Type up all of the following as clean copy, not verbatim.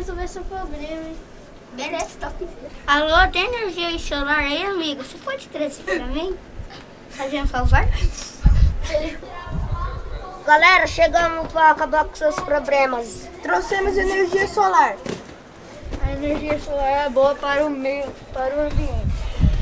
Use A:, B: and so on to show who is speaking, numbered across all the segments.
A: resolver seu problema, hein?
B: Beleza, top.
A: Alô, tem energia solar aí, amigo? Você pode trazer pra mim? Fazer um favor?
B: Galera, chegamos para acabar com seus problemas.
C: Trouxemos energia solar.
A: A energia solar é boa para o meio, para o ambiente.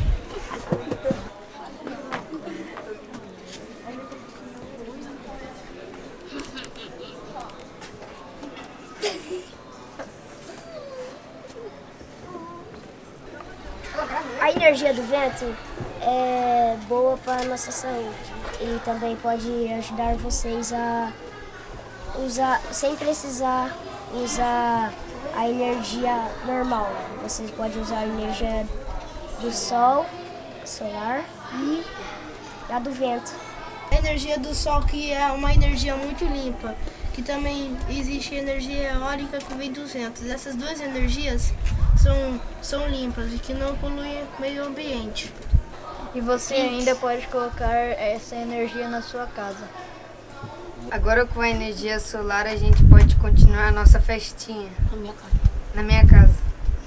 B: A energia do vento é boa para a nossa saúde e também pode ajudar vocês a usar, sem precisar usar a energia normal. Vocês podem usar a energia do sol, solar e a do vento.
C: A energia do sol, que é uma energia muito limpa, que também existe energia eólica que vem dos ventos. Essas duas energias são limpas e que não poluem o meio ambiente.
A: E você ainda pode colocar essa energia na sua casa.
D: Agora com a energia solar a gente pode continuar a nossa festinha.
B: Na minha casa.
D: Na minha casa.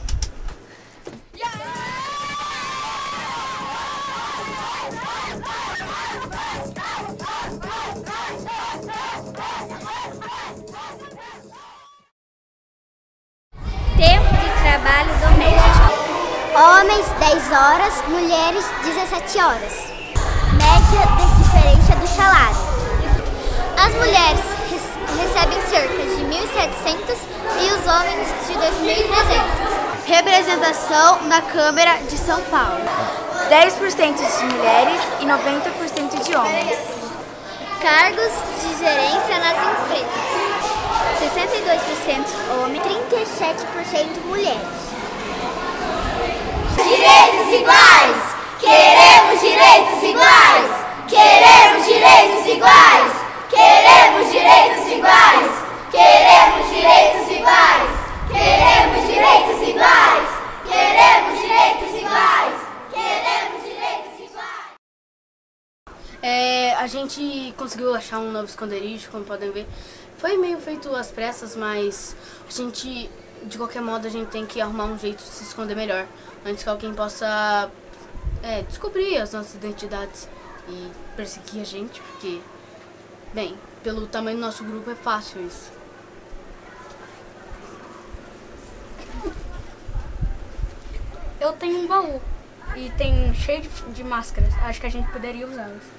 E: Tempo de trabalho doméstico.
B: Homens 10 horas, mulheres 17 horas. Média de diferença do salário. As mulheres recebem cerca de 1.700 e os homens de 2.300.
E: Representação na Câmara de São Paulo. 10% de mulheres e 90% de homens.
B: Cargos de gerência nas empresas.
E: 62% homens, 37% mulheres.
B: Direitos iguais! Queremos direitos iguais! Queremos direitos iguais! Queremos direitos iguais! Queremos direitos iguais! Queremos direitos iguais! Queremos direitos iguais! Queremos direitos iguais!
F: A gente conseguiu achar um novo esconderijo, como podem ver. Foi meio feito às pressas, mas a gente, de qualquer modo, a gente tem que arrumar um jeito de se esconder melhor, antes que alguém possa descobrir as nossas identidades e perseguir a gente, porque, bem, pelo tamanho do nosso grupo é fácil isso.
A: Eu tenho um baú e tem cheio de máscaras. Acho que a gente poderia usá-las.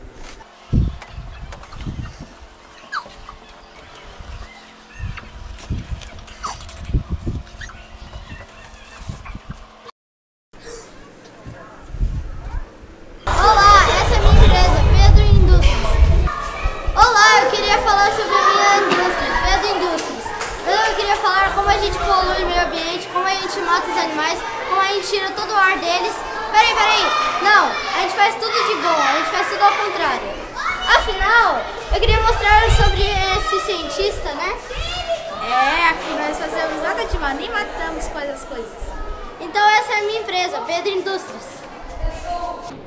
B: Olá, essa é a minha empresa, Pedro Indústrias. Olá, eu queria falar sobre a minha indústria, Pedro Indústrias. Eu queria falar como a gente polui o meio ambiente, como a gente mata os animais, como a gente tira todo o ar deles. Peraí, não, a gente faz tudo de bom, a gente faz tudo ao contrário. Afinal, eu queria mostrar sobre esse cientista, né?
E: Aqui nós fazemos nada de mal, nem matamos coisas.
B: Então essa é a minha empresa, Pedro Indústrias.